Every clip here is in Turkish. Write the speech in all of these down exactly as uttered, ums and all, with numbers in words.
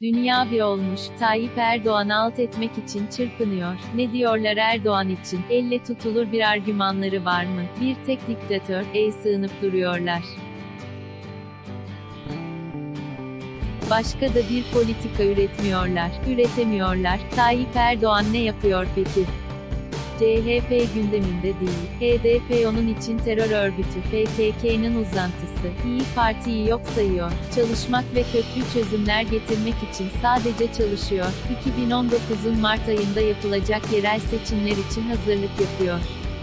Dünya bir olmuş, Tayyip Erdoğan'ı alt etmek için çırpınıyor. Ne diyorlar Erdoğan için? Elle tutulur bir argümanları var mı? Bir tek diktatör, ey sığınıp duruyorlar. Başka da bir politika üretmiyorlar, üretemiyorlar. Tayyip Erdoğan ne yapıyor peki? C H P gündeminde değil. H D P onun için terör örgütü, P K K'nın uzantısı. İyi Parti'yi yok sayıyor. Çalışmak ve köklü çözümler getirmek için sadece çalışıyor. iki bin on dokuzun Mart ayında yapılacak yerel seçimler için hazırlık yapıyor.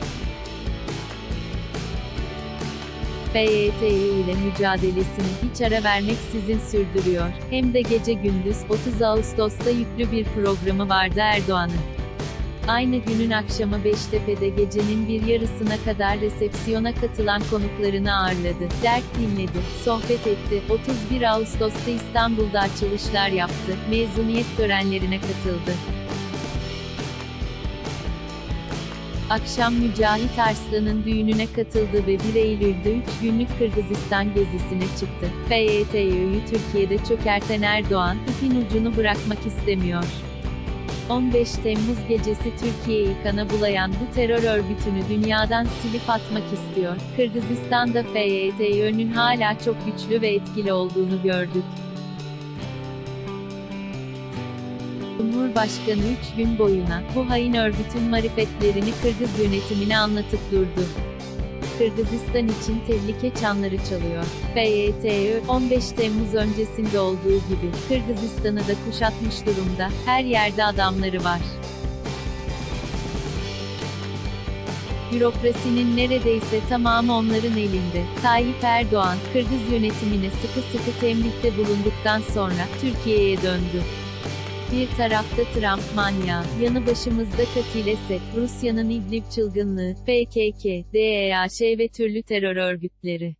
P Y T ile mücadelesini hiç ara vermeksizin sürdürüyor. Hem de gece gündüz, otuz Ağustos'ta yüklü bir programı vardı Erdoğan'ın. Aynı günün akşamı Beştepe'de gecenin bir yarısına kadar resepsiyona katılan konuklarını ağırladı, dert dinledi, sohbet etti. otuz bir Ağustos'ta İstanbul'da açılışlar yaptı, mezuniyet törenlerine katıldı. Akşam Mücahit Arslan'ın düğününe katıldı ve bir Eylül'de üç günlük Kırgızistan gezisine çıktı. P Y T'yi Türkiye'de çökerten Erdoğan, ipin ucunu bırakmak istemiyor. on beş Temmuz gecesi Türkiye'yi kana bulayan bu terör örgütünü dünyadan silip atmak istiyor. Kırgızistan'da P Y T'nin hala çok güçlü ve etkili olduğunu gördük. Cumhurbaşkanı üç gün boyuna, bu hain örgütün marifetlerini Kırgız yönetimine anlatıp durdu. Kırgızistan için tehlike çanları çalıyor. P Y T, on beş Temmuz öncesinde olduğu gibi, Kırgızistan'ı da kuşatmış durumda, her yerde adamları var. Bürokrasinin neredeyse tamamı onların elinde. Tayyip Erdoğan, Kırgız yönetimine sıkı sıkı tembitte bulunduktan sonra, Türkiye'ye döndü. Bir tarafta Trump manyağı, yanı başımızda Katil Esed, Rusya'nın İdlib çılgınlığı, P K K, D E A Ş ve türlü terör örgütleri.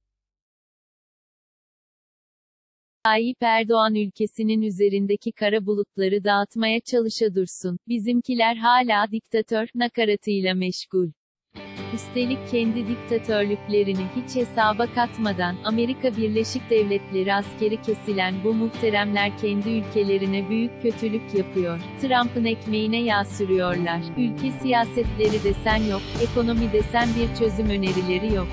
Tayyip Erdoğan ülkesinin üzerindeki kara bulutları dağıtmaya çalışa dursun. Bizimkiler hala diktatör nakaratıyla meşgul. Üstelik kendi diktatörlüklerini hiç hesaba katmadan, Amerika Birleşik Devletleri askeri kesilen bu muhteremler kendi ülkelerine büyük kötülük yapıyor. Trump'ın ekmeğine yağ sürüyorlar. Ülke siyasetleri desen yok, ekonomi desen bir çözüm önerileri yok.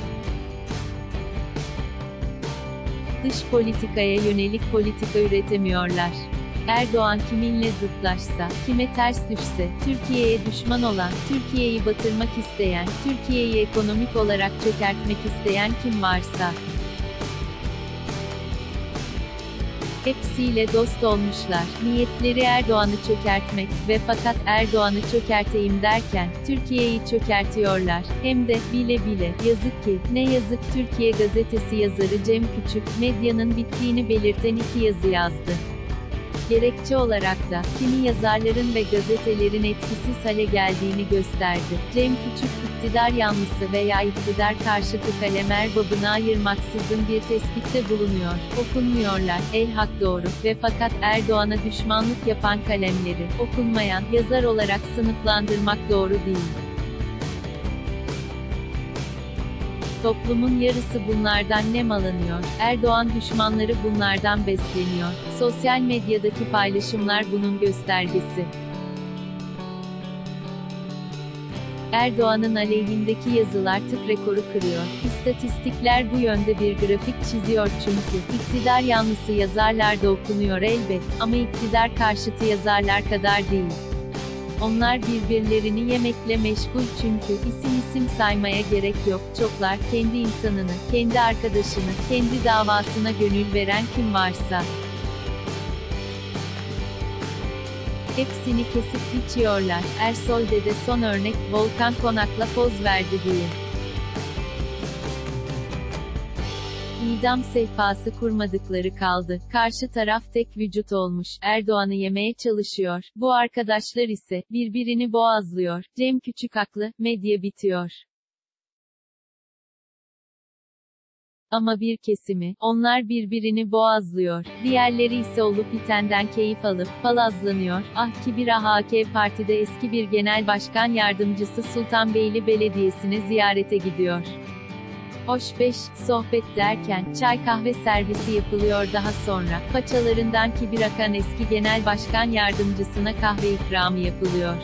Dış politikaya yönelik politika üretemiyorlar. Erdoğan kiminle zıtlaşsa, kime ters düşse, Türkiye'ye düşman olan, Türkiye'yi batırmak isteyen, Türkiye'yi ekonomik olarak çökertmek isteyen kim varsa, hepsiyle dost olmuşlar. Niyetleri Erdoğan'ı çökertmek ve fakat Erdoğan'ı çökerteyim derken, Türkiye'yi çökertiyorlar. Hem de, bile bile. Yazık ki, ne yazık Türkiye Gazetesi yazarı Cem Küçük, medyanın bittiğini belirten iki yazı yazdı. Gerekçe olarak da, kimi yazarların ve gazetelerin etkisiz hale geldiğini gösterdi. Cem Küçük, iktidar yanlısı veya iktidar karşıtı kalem erbabına ayırmaksızın bir tespitte bulunuyor. Okunmuyorlar, elhak doğru ve fakat Erdoğan'a düşmanlık yapan kalemleri, okunmayan, yazar olarak sınıflandırmak doğru değil. Toplumun yarısı bunlardan nemalanıyor. Erdoğan düşmanları bunlardan besleniyor. Sosyal medyadaki paylaşımlar bunun göstergesi. Erdoğan'ın aleyhindeki yazılar tık rekoru kırıyor. İstatistikler bu yönde bir grafik çiziyor çünkü. İktidar yanlısı yazarlar da okunuyor elbet, ama iktidar karşıtı yazarlar kadar değil. Onlar birbirlerini yemekle meşgul çünkü, isim isim saymaya gerek yok, çoklar, kendi insanını, kendi arkadaşını, kendi davasına gönül veren kim varsa. Hepsini kesip biçiyorlar. Ersoy'de de son örnek, Volkan Konak'la poz verdi diye. İdam sehpası kurmadıkları kaldı. Karşı taraf tek vücut olmuş. Erdoğan'ı yemeye çalışıyor. Bu arkadaşlar ise, birbirini boğazlıyor. Cem Küçük haklı, medya bitiyor. Ama bir kesimi, onlar birbirini boğazlıyor. Diğerleri ise olup bitenden keyif alıp, palazlanıyor. Ah ki bir A K Parti'de eski bir genel başkan yardımcısı Sultanbeyli Belediyesi'ne ziyarete gidiyor. Hoş beş, sohbet derken, çay kahve servisi yapılıyor daha sonra, paçalarından kibir akan eski genel başkan yardımcısına kahve ikramı yapılıyor.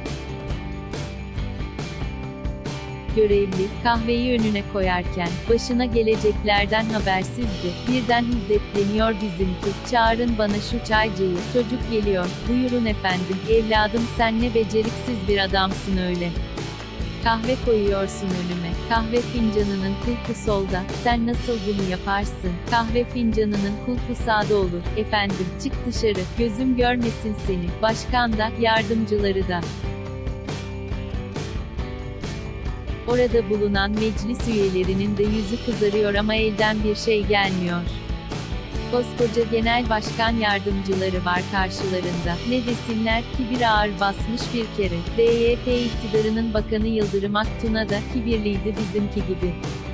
Görevli, kahveyi önüne koyarken, başına geleceklerden habersizdi, birden hiddetleniyor bizimki, çağırın bana şu çaycıyı, çocuk geliyor, buyurun efendim, evladım sen ne beceriksiz bir adamsın öyle. Kahve koyuyorsun önüme, kahve fincanının kulpu solda, sen nasıl bunu yaparsın, kahve fincanının kulpu sağda olur, efendim, çık dışarı, gözüm görmesin seni, başkan da, yardımcıları da. Orada bulunan meclis üyelerinin de yüzü kızarıyor ama elden bir şey gelmiyor. Koskoca genel başkan yardımcıları var karşılarında, ne desinler, kibir ağır basmış bir kere, D Y P iktidarının bakanı Yıldırım Aktun'a da, kibirliydi bizimki gibi.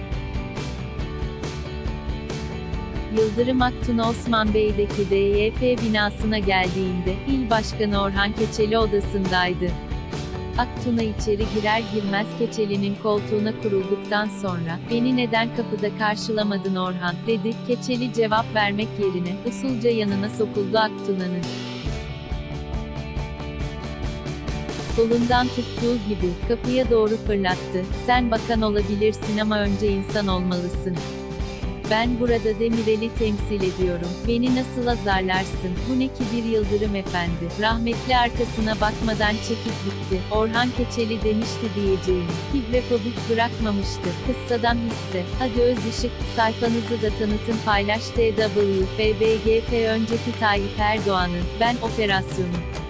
Yıldırım Aktun'a Osman Bey'deki D Y P binasına geldiğinde, İl Başkanı Orhan Keçeli odasındaydı. Aktun'a içeri girer girmez Keçeli'nin koltuğuna kurulduktan sonra, "Beni neden kapıda karşılamadın Orhan?" dedi. Keçeli cevap vermek yerine, usulca yanına sokuldu Aktun'un. Kolundan tuttuğu gibi, kapıya doğru fırlattı. "Sen bakan olabilirsin ama önce insan olmalısın. Ben burada Demirel'i temsil ediyorum. Beni nasıl azarlarsın? Bu ne kibir Yıldırım Efendi?" Rahmetli arkasına bakmadan çekip gitti. Orhan Keçeli demişti diyeceğim. Kibrefobik bırakmamıştı. Kıssadan hisse. Hadi Özışık, sayfanızı da tanıtın paylaş. T W F B G P önceki Tayyip Erdoğan'ın, "Ben operasyonu